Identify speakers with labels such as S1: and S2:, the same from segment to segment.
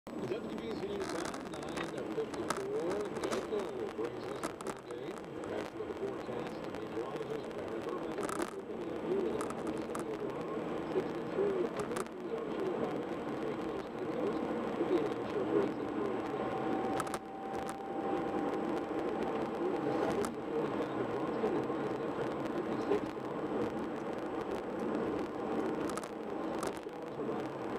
S1: WB's News time, 9:54. Geico brings us the 4-day. Back with the forecast. Meteorologist Barry Berman. With a lot of sun overall. 63 away from the ocean, about 53 close to the coast. Could be an initial breeze at 4 to 12 miles. In the southern, 45 in Boston, and rising up to about 56 tomorrow. Showers arrive on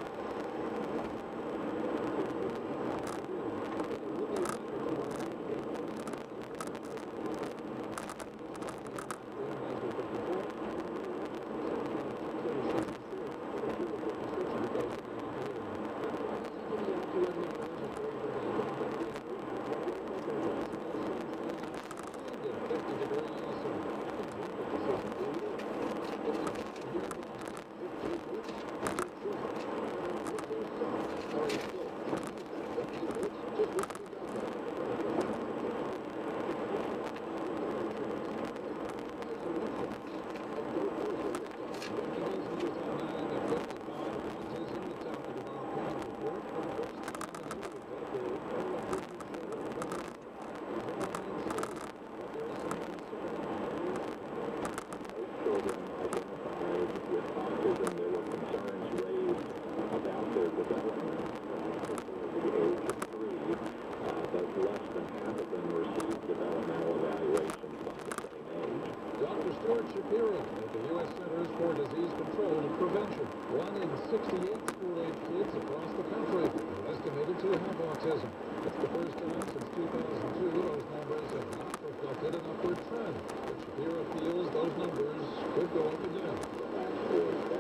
S1: Shapiro at the U.S. Centers for Disease Control and Prevention. 1 in 68 school-age kids across the country are estimated to have autism. It's the first time since 2002 those numbers have not reflected an upward trend. But Shapiro feels those numbers could go up again.